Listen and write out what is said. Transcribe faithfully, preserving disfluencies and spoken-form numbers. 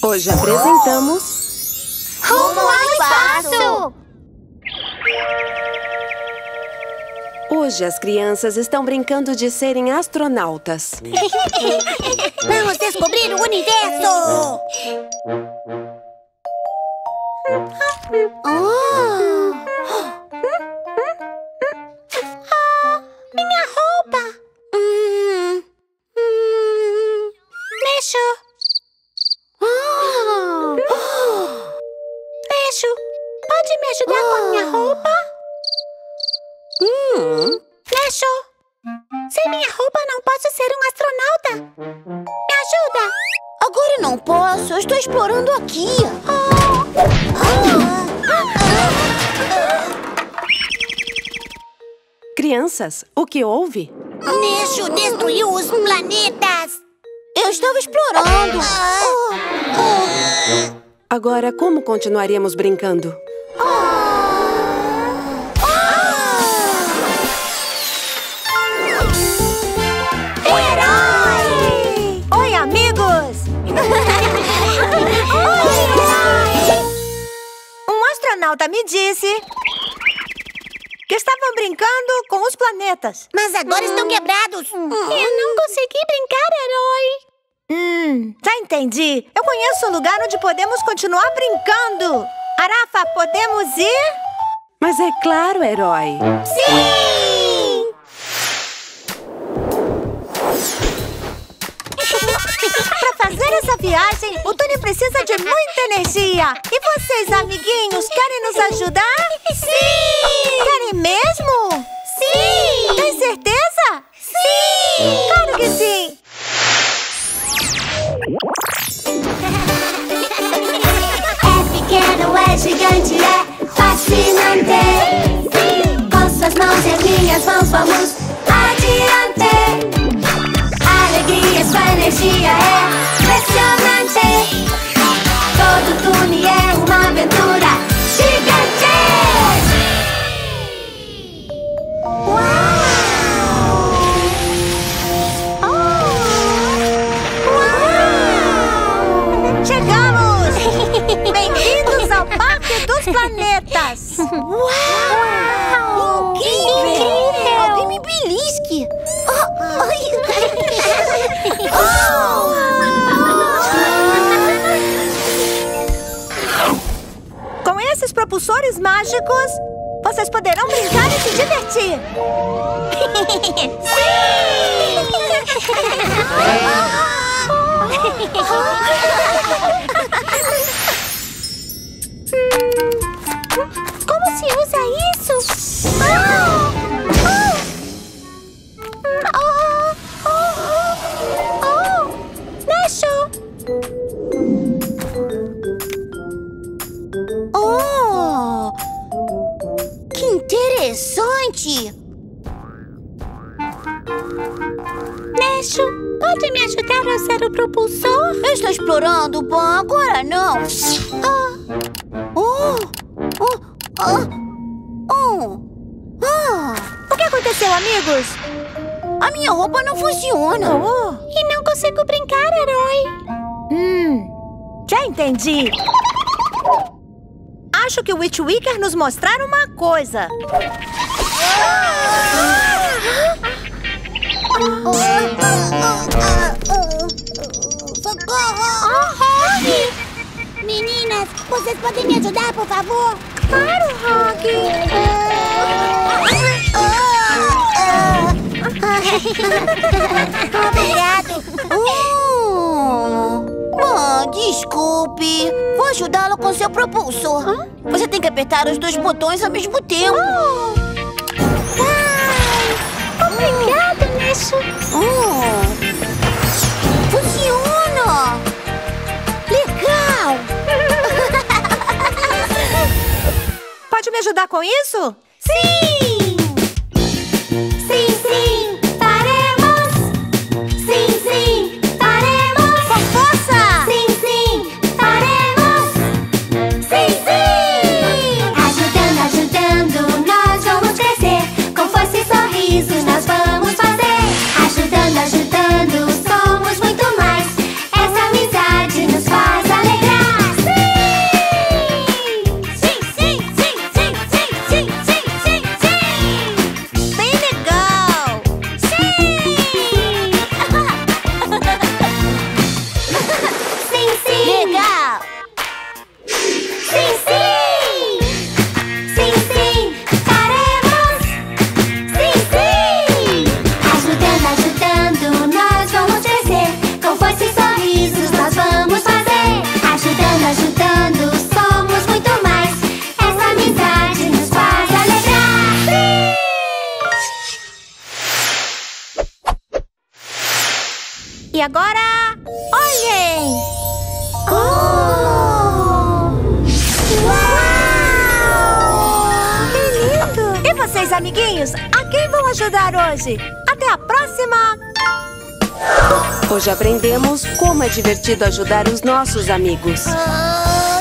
Hoje apresentamos... Rumo ao Espaço! Hoje as crianças estão brincando de serem astronautas. Vamos descobrir o universo! Oh. Ah, minha roupa! Hum. Hum. Leixo! Oh. Leixo, pode me ajudar oh. com a minha roupa? Hum. Leixo, sem minha roupa não posso ser um astronauta. Me ajuda! Agora não posso, eu estou explorando aqui. Oh. Oh. Crianças, o que houve? Leixo destruiu os planetas. Eu estava explorando. Oh. Oh. Agora, como continuaremos brincando? Me disse que estavam brincando com os planetas. Mas agora hum. estão quebrados. Hum. Eu não consegui brincar, herói. Hum, já entendi. Eu conheço um lugar onde podemos continuar brincando. Arafa, podemos ir? Mas é claro, herói. Sim! Para fazer essa viagem, o Tony precisa de muita energia. E vocês, amiguinhos, querem nos ajudar? Sim! Querem mesmo? Sim! Tem certeza? Sim! Claro que sim! É pequeno, é gigante, é fascinante. Sim! Com suas mãos e as minhas mãos vamos adiante. Alegria, sua energia é impressionante. Todo túnel é uma aventura gigante. Uau! Oh! Uau! Chegamos! Bem-vindos ao Parque dos Planetas! Uau! Incrível! Incrível! Alguém me belisque! Oh! Com esses propulsores mágicos, vocês poderão brincar e se divertir! Como se usa isso? Oh! Oh! Oh! Oh! Leixo! Oh! Que interessante! Leixo, pode me ajudar a usar o propulsor? Eu estou explorando, bom, agora não. Oh! Oh! Oh! Oh! Oh! Oh! O que aconteceu, amigos? A minha roupa não funciona. Oh. E não consigo brincar, herói. Hum, já entendi. Acho que o Witchwicker nos mostrar uma coisa. Rogue! Meninas, vocês podem me ajudar, por favor? Claro, Rogue! Obrigado! Uh, bom, desculpe. Vou ajudá-lo com seu propulsor. Hã? Você tem que apertar os dois botões ao mesmo tempo. Oh. Vai! Obrigado, Leixo. Oh. Funciona! Legal! Pode me ajudar com isso? Sim! Sim, sim, faremos! Sim, sim, faremos! Com força! Sim, sim, faremos! Sim, sim! Ajudando, ajudando, nós vamos crescer. Com força e sorrisos nós vamos fazer. Ajudando, ajudando, somos muito mais. Essa amizade nos faz alegria. E agora, olhem! Oh! Uau! Que lindo! E vocês, amiguinhos, a quem vão ajudar hoje? Até a próxima! Hoje aprendemos como é divertido ajudar os nossos amigos. Ah!